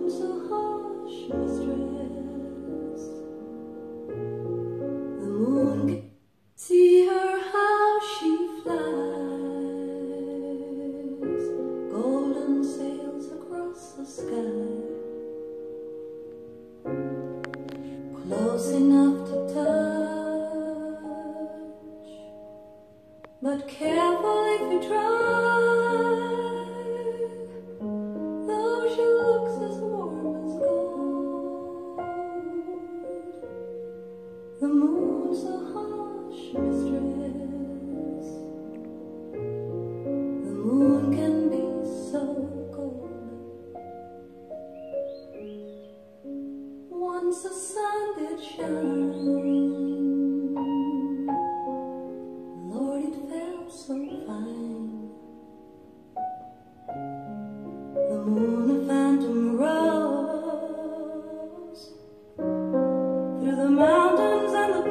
moon's a harsh mistress. The moon can see her how she flies, golden sails across the sky, close enough to touch, but careful if you try. Though she looks as warm as gold, the moon's a harsh mistress. The moon can be so cold. Once the sun did shine, Lord, it felt so fine. The moon, a phantom, rose through the mountains and the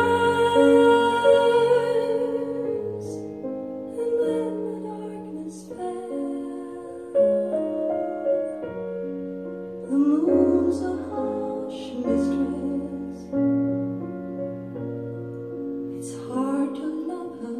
pines, and then the darkness fell. The moon's a harsh mistress. It's hard to love her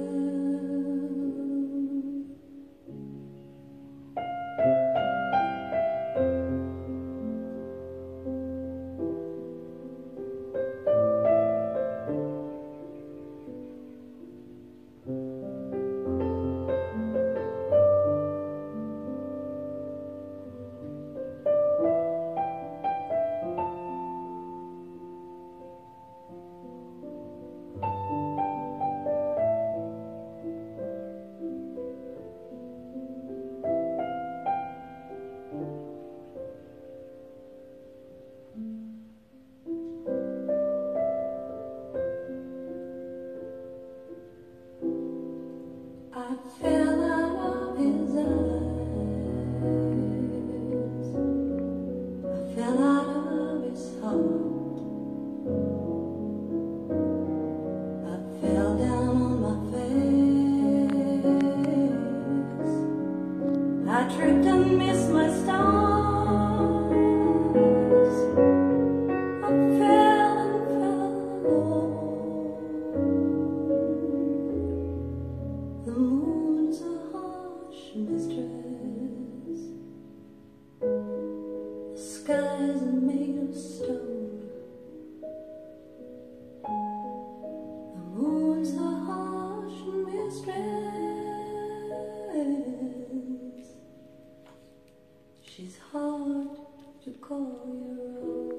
I fell out of his eyes, I fell out of his heart, I fell down on my face, I tripped and missed my stars, I fell and fell alone. The moon's a harsh mistress. The skies are made of stone. The moon's a harsh mistress. She's hard to call your own.